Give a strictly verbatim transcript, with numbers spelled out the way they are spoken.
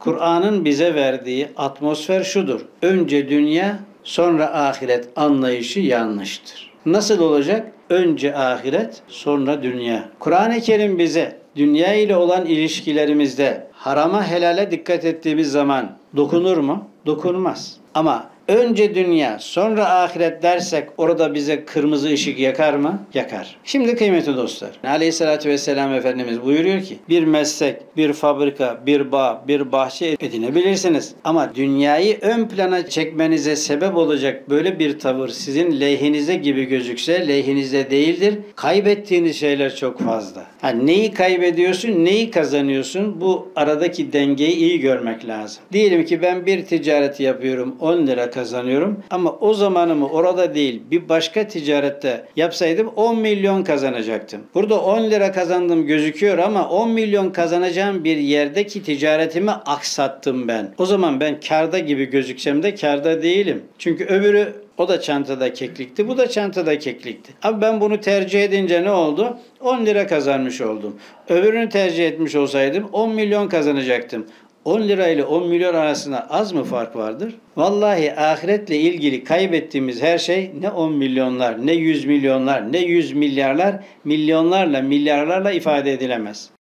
Kur'an'ın bize verdiği atmosfer şudur. Önce dünya, sonra ahiret anlayışı yanlıştır. Nasıl olacak? Önce ahiret, sonra dünya. Kur'an-ı Kerim bize dünya ile olan ilişkilerimizde harama helale dikkat ettiğimiz zaman dokunur mu? Dokunmaz. Ama önce dünya, sonra ahiret dersek orada bize kırmızı ışık yakar mı? Yakar. Şimdi kıymetli dostlar, Aleyhisselatü Vesselam Efendimiz buyuruyor ki, bir meslek, bir fabrika, bir bağ, bir bahçe edinebilirsiniz. Ama dünyayı ön plana çekmenize sebep olacak böyle bir tavır sizin lehinize gibi gözükse, lehinizde değildir. Kaybettiğiniz şeyler çok fazla. Yani neyi kaybediyorsun, neyi kazanıyorsun? Bu aradaki dengeyi iyi görmek lazım. Diyelim ki ben bir ticareti yapıyorum, on lira kazanıyorum ama o zamanımı orada değil bir başka ticarette yapsaydım on milyon kazanacaktım. Burada on lira kazandım gözüküyor ama on milyon kazanacağım bir yerdeki ticaretimi aksattım ben. O zaman ben kârda gibi gözüksem de kârda değilim. Çünkü öbürü o da çantada keklikti, bu da çantada keklikti. Abi ben bunu tercih edince ne oldu? on lira kazanmış oldum. Öbürünü tercih etmiş olsaydım on milyon kazanacaktım. on lira ile on milyon arasında az mı fark vardır? Vallahi ahiretle ilgili kaybettiğimiz her şey ne on milyonlar, ne yüz milyonlar, ne yüz milyarlar, milyonlarla, milyarlarla ifade edilemez.